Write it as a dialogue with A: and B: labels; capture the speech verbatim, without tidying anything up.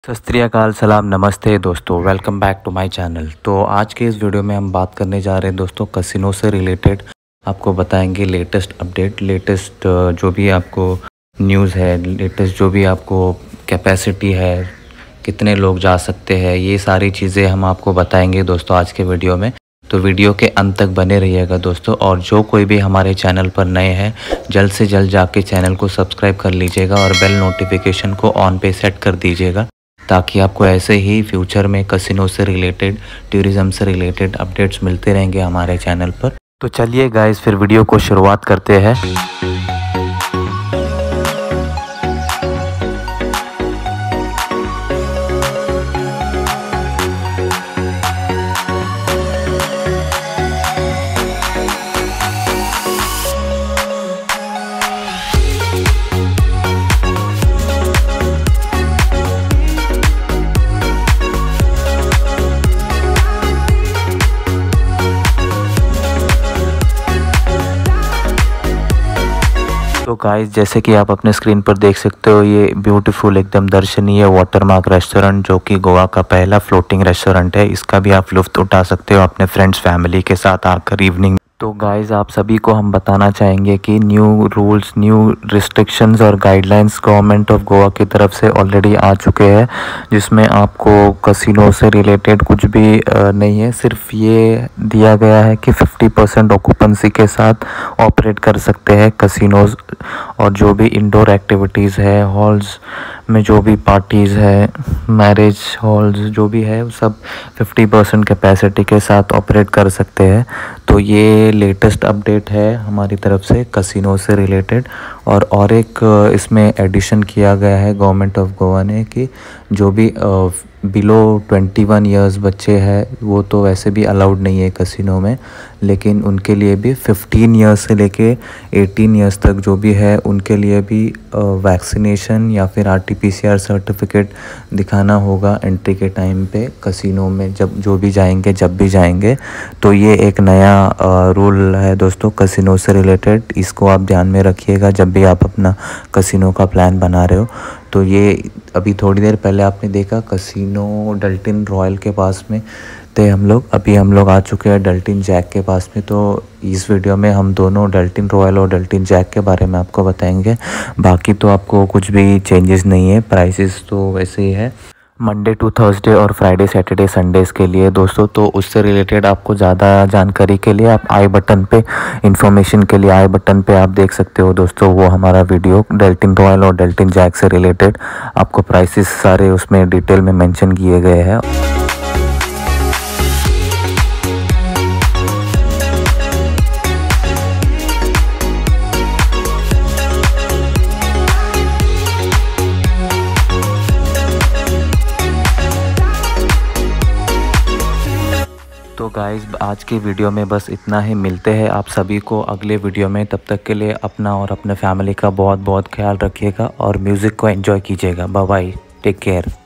A: सत श्री अकाल, सलाम, नमस्ते दोस्तों, welcome back to my channel. तो आज के इस वीडियो में हम बात करने जा रहे हैं दोस्तों कसिनो से रिलेटेड। आपको बताएंगे लेटेस्ट अपडेट, लेटेस्ट जो भी आपको न्यूज़ है, लेटेस्ट जो भी आपको कैपेसिटी है, कितने लोग जा सकते हैं, ये सारी चीज़ें हम आपको बताएंगे दोस्तों आज के वीडियो में। तो वीडियो के अंत तक बने रहिएगा दोस्तों। और जो कोई भी हमारे चैनल पर नए हैं, जल्द से जल्द जाके चैनल को सब्सक्राइब कर लीजिएगा और बेल नोटिफिकेशन को ऑन पे सेट कर दीजिएगा, ताकि आपको ऐसे ही फ्यूचर में कसिनो से रिलेटेड, टूरिज़्म से रिलेटेड अपडेट्स मिलते रहेंगे हमारे चैनल पर। तो चलिए गाइस, फिर वीडियो को शुरुआत करते हैं। तो गाइस, जैसे कि आप अपने स्क्रीन पर देख सकते हो, ये ब्यूटीफुल एकदम दर्शनीय वाटरमार्क रेस्टोरेंट, जो कि गोवा का पहला फ्लोटिंग रेस्टोरेंट है, इसका भी आप लुत्फ़ उठा सकते हो अपने फ्रेंड्स फैमिली के साथ आकर इवनिंग। तो गाइस, आप सभी को हम बताना चाहेंगे कि न्यू रूल्स, न्यू रिस्ट्रिक्शंस और गाइडलाइंस गवर्नमेंट ऑफ गोवा की तरफ से ऑलरेडी आ चुके हैं, जिसमें आपको कसिनो से रिलेटेड कुछ भी नहीं है। सिर्फ ये दिया गया है कि फिफ्टी परसेंट ऑक्यूपेंसी के साथ ऑपरेट कर सकते हैं कसिनोज, और जो भी इंडोर एक्टिविटीज़ है, हॉल्स में जो भी पार्टीज़ है, मैरिज हॉल्स जो भी है, सब फिफ्टी परसेंट कैपेसिटी के साथ ऑपरेट कर सकते हैं। तो ये लेटेस्ट अपडेट है हमारी तरफ से कसिनो से रिलेटेड। और और एक इसमें एडिशन किया गया है गवर्नमेंट ऑफ गोवा ने, कि जो भी बिलो ट्वेंटी वन ईयर्स बच्चे हैं, वो तो वैसे भी अलाउड नहीं है कसिनो में, लेकिन उनके लिए भी फिफ्टीन ईयर्स से लेके एटीन ईयर्स तक जो भी है, उनके लिए भी वैक्सीनेशन या फिर आरटीपीसीआर सर्टिफिकेट दिखाना होगा एंट्री के टाइम पे कसिनो में, जब जो भी जाएंगे, जब भी जाएंगे। तो ये एक नया रूल है दोस्तों कसिनो से रिलेटेड, इसको आप ध्यान में रखिएगा जब भी आप अपना कसिनो का प्लान बना रहे हो। तो ये अभी थोड़ी देर पहले आपने देखा कसिनो डल्टिन रॉयल के पास में थे हम लोग, अभी हम लोग आ चुके हैं डल्टिन जैक के पास में। तो इस वीडियो में हम दोनों डल्टिन रॉयल और डल्टिन जैक के बारे में आपको बताएंगे। बाकी तो आपको कुछ भी चेंजेस नहीं है, प्राइसेस तो वैसे ही है मंडे टू थर्सडे और फ्राइडे सैटरडे संडेज़ के लिए दोस्तों। तो उससे रिलेटेड आपको ज़्यादा जानकारी के लिए आप आई बटन पे, इंफॉर्मेशन के लिए आई बटन पे आप देख सकते हो दोस्तों, वो हमारा वीडियो डल्टिन रॉयल और डल्टिन जैक से रिलेटेड, आपको प्राइसेस सारे उसमें डिटेल में मेंशन किए गए हैं। तो गाइस, आज की वीडियो में बस इतना ही। मिलते हैं आप सभी को अगले वीडियो में। तब तक के लिए अपना और अपने फैमिली का बहुत बहुत ख्याल रखिएगा और म्यूज़िक को एंजॉय कीजिएगा। Bye bye, take care.